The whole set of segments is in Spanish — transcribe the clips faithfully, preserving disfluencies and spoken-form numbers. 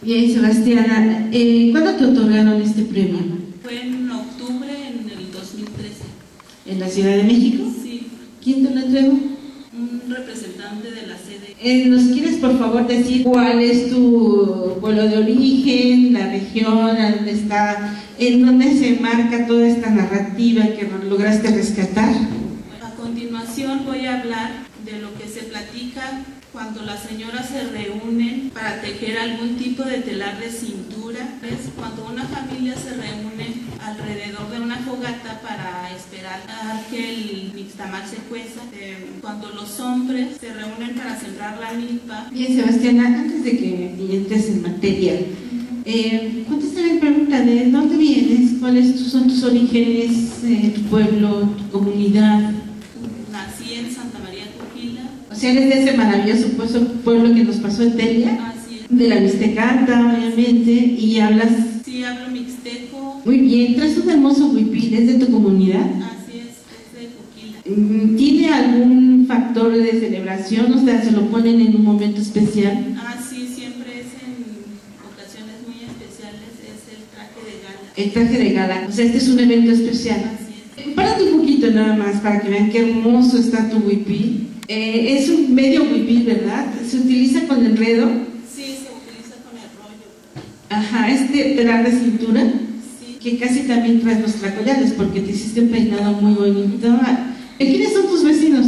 Bien, Sebastiana, eh, ¿cuándo te otorgaron este premio? Fue en octubre en el dos mil trece. ¿En la Ciudad de México? Sí. ¿Quién te lo entregó? Un representante de la sede. Eh, ¿Nos quieres por favor decir cuál es tu pueblo de origen, la región, a dónde está, en dónde se marca toda esta narrativa que lograste rescatar? A continuación voy a hablar de lo que se platica cuando las señoras se reúnen para tejer algún tipo de telar de cintura. Es cuando una familia se reúne alrededor de una fogata para esperar a que el nixtamal se cueza. Eh, cuando los hombres se reúnen para sembrar la milpa. Bien, Sebastiana, antes de que entres en materia, eh, contéstame la pregunta de dónde vienes, cuáles son tus orígenes, eh, tu pueblo, tu comunidad. Nací en Santa María Coquila. O sea, eres de ese maravilloso pueblo que nos pasó en Telia, Así es. de la Mixtecanta, obviamente, y hablas... Sí, hablo mixteco. Muy bien, traes un hermoso huipil, ¿es de tu comunidad? Así es, es de Coquila. ¿Tiene algún factor de celebración? O sea, ¿se lo ponen en un momento especial? Ah, sí, siempre es en ocasiones muy especiales, es el traje de gala. El traje de gala, o sea, este es un evento especial. Así es. Párate un poquito nada más para que vean qué hermoso está tu huipil. Eh, es un medio huipil, ¿verdad? ¿Se utiliza con enredo? Sí, se utiliza con el rollo. Ajá, este telar de cintura, Sí. que casi también traes los tlacoyales porque te hiciste un peinado muy bonito. ¿Quiénes son tus vecinos?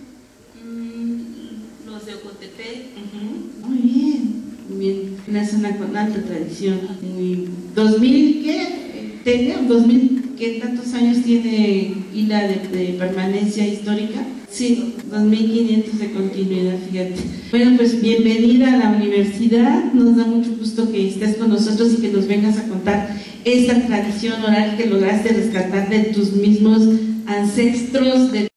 Mm, los de Ocotepec. Uh-huh. Muy bien, muy bien. Una zona con alta tradición. Muy... ¿dos mil qué? ¿Tiene? ¿dos mil qué tantos años tiene Hila de, de permanencia histórica? Sí, dos mil quinientos de continuidad, fíjate. Bueno, pues bienvenida a la universidad. Nos da mucho gusto que estés con nosotros y que nos vengas a contar esta tradición oral que lograste rescatar de tus mismos ancestros, de